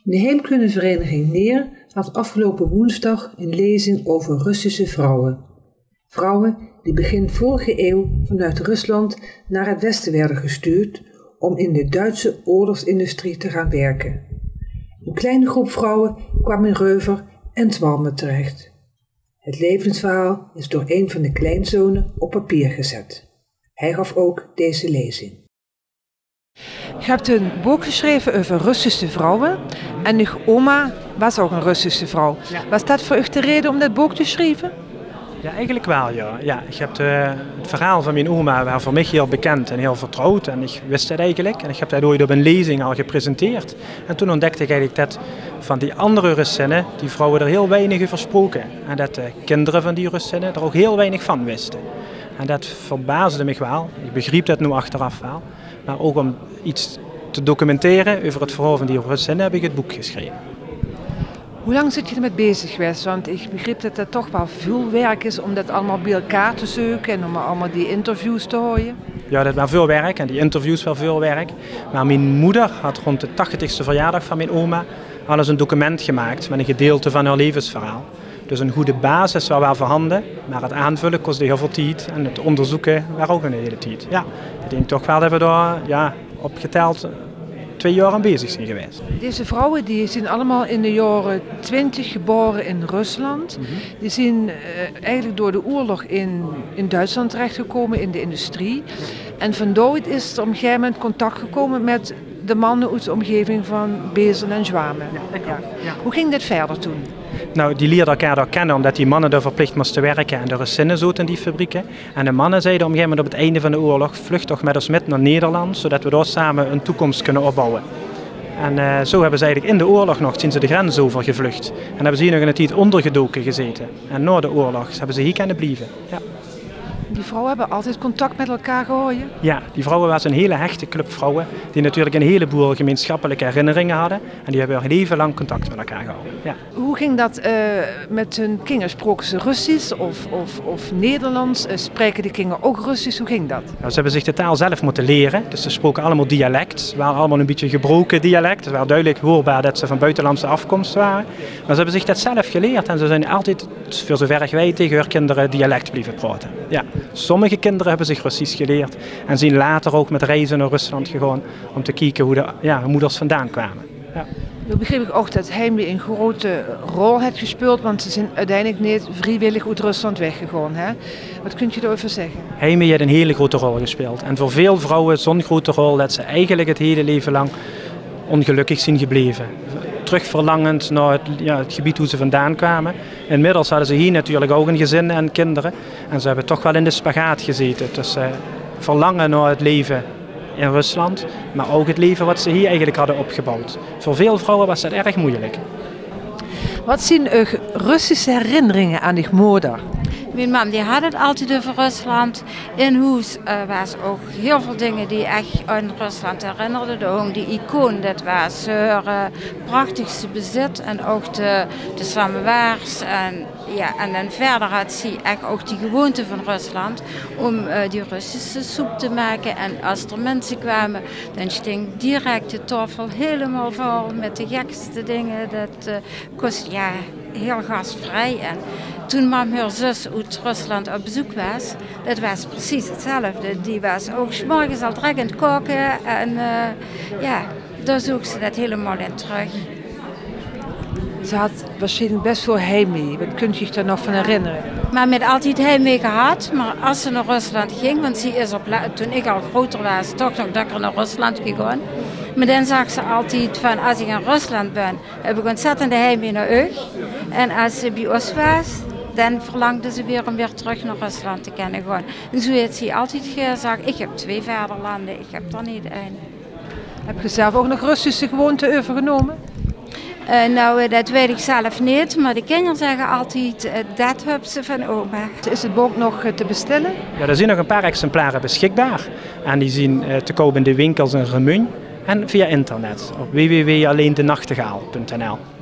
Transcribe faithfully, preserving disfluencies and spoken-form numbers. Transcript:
De Heemkundevereniging Neer had afgelopen woensdag een lezing over Russische vrouwen. Vrouwen die begin vorige eeuw vanuit Rusland naar het westen werden gestuurd om in de Duitse oorlogsindustrie te gaan werken. Een kleine groep vrouwen kwam in Reuver en Twalmen terecht. Het levensverhaal is door een van de kleinzonen op papier gezet. Hij gaf ook deze lezing. Je hebt een boek geschreven over Russische vrouwen en uw oma was ook een Russische vrouw. Ja. Was dat voor u de reden om dat boek te schrijven? Ja, eigenlijk wel, ja. ja ik heb de, het verhaal van mijn oma was voor mij heel bekend en heel vertrouwd en ik wist het eigenlijk. En ik heb dat ooit op een lezing al gepresenteerd. En toen ontdekte ik eigenlijk dat van die andere Russinnen, die vrouwen er heel weinig over spraken. En dat de kinderen van die Russinnen er ook heel weinig van wisten. En dat verbaasde me wel. Ik begreep dat nu achteraf wel. Maar ook om iets te documenteren over het verhaal van die Russinnen heb ik het boek geschreven. Hoe lang zit je ermee bezig geweest? Want ik begreep dat het toch wel veel werk is om dat allemaal bij elkaar te zoeken en om allemaal die interviews te houden. Ja, dat was veel werk en die interviews wel veel werk. Maar mijn moeder had rond de tachtigste verjaardag van mijn oma al eens een document gemaakt met een gedeelte van haar levensverhaal. Dus een goede basis was wel voorhanden, maar het aanvullen kostte heel veel tijd en het onderzoeken was ook een hele tijd. Ja, ik denk toch wel dat we daar ja, opgeteld twee jaar aan bezig zijn geweest. Deze vrouwen die zijn allemaal in de jaren twintig geboren in Rusland. Mm-hmm. Die zijn uh, eigenlijk door de oorlog in, in Duitsland terechtgekomen in de industrie. Ja. En van daaruit is er op een gegeven moment contact gekomen met de mannen uit de omgeving van Bezel en Zwamen. Ja, ja. Ja. Hoe ging dit verder toen? Nou, die leerden elkaar daar kennen omdat die mannen daar verplicht moesten werken en de Russinnen zaten in die fabrieken. En de mannen zeiden op een gegeven moment op het einde van de oorlog, vlucht toch met ons met naar Nederland, zodat we daar samen een toekomst kunnen opbouwen. En uh, zo hebben ze eigenlijk in de oorlog nog, zijn ze de grens over gevlucht. En hebben ze hier nog in een tijd ondergedoken gezeten. En na de oorlog hebben ze hier kunnen blijven. Ja. Die vrouwen hebben altijd contact met elkaar gehouden? Ja, die vrouwen waren een hele hechte club vrouwen die natuurlijk een heleboel gemeenschappelijke herinneringen hadden. En die hebben hun leven lang contact met elkaar gehouden. Ja. Hoe ging dat uh, met hun kinderen? Spraken ze Russisch of, of, of Nederlands? Uh, spreken die kinderen ook Russisch? Hoe ging dat? Nou, ze hebben zich de taal zelf moeten leren. Dus ze spraken allemaal dialect. Ze waren allemaal een beetje gebroken dialect. Het was duidelijk hoorbaar dat ze van buitenlandse afkomst waren. Maar ze hebben zich dat zelf geleerd. En ze zijn altijd, voor zover ik weet, tegen hun kinderen dialect blijven praten. Ja. Sommige kinderen hebben zich Russisch geleerd en zijn later ook met reizen naar Rusland gegaan om te kijken hoe de ja, moeders vandaan kwamen. Ja. Nu begreep ik ook dat Heimwee een grote rol heeft gespeeld, want ze zijn uiteindelijk niet vrijwillig uit Rusland weggegaan. Hè? Wat kun je daarover zeggen? Heimwee heeft een hele grote rol gespeeld. En voor veel vrouwen zo'n grote rol dat ze eigenlijk het hele leven lang ongelukkig zijn gebleven. Terugverlangend naar het, ja, het gebied hoe ze vandaan kwamen. Inmiddels hadden ze hier natuurlijk ook een gezin en kinderen. En ze hebben toch wel in de spagaat gezeten tussen uh, verlangen naar het leven in Rusland, maar ook het leven wat ze hier eigenlijk hadden opgebouwd. Voor veel vrouwen was dat erg moeilijk. Wat zijn uw Russische herinneringen aan uw moeder? Mijn man die had het altijd over Rusland. In huis uh, was ook heel veel dingen die echt aan Rusland herinnerden. De, die icoon, dat was haar uh, prachtigste bezit en ook de, de samowaars. En, ja, en dan verder had ze echt ook die gewoonte van Rusland om uh, die Russische soep te maken. En als er mensen kwamen, dan stinkt direct de tafel helemaal vol met de gekste dingen. Dat uh, kost ja heel gastvrij. En toen mam haar zus uit Rusland op bezoek was, dat was precies hetzelfde. Die was ook 's morgens al direct aan het koken en uh, ja, daar zoekt ze dat helemaal in terug. Ze had waarschijnlijk best veel heimwee. Wat kunt je je daar nog van herinneren? Maar met altijd heimwee gehad. Maar als ze naar Rusland ging, want ze is op, toen ik al groter was, toch nog lekker naar Rusland gegaan. Maar dan zag ze altijd van, als ik in Rusland ben, heb ik ontzettende heimwee naar u. En als ze bij ons was, dan verlangde ze weer om weer terug naar Rusland te kunnen gaan. En zo heeft ze altijd gezegd, ik heb twee vaderlanden, ik heb er niet één. Heb je zelf ook nog Russische gewoonten overgenomen? Uh, nou, dat weet ik zelf niet, maar de kinderen zeggen altijd, uh, dat hebben ze van oma. Is het boek nog te bestellen? Ja, er zijn nog een paar exemplaren beschikbaar. En die zijn uh, te koop in de winkels in Remun en via internet op w w w punt alleen de nachtegaal punt n l.